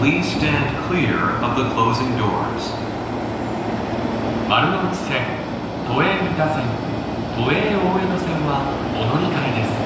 Please stand clear of the closing doors. 丸ノ内線、都営三田線、都営大江戸線はお乗り換えです。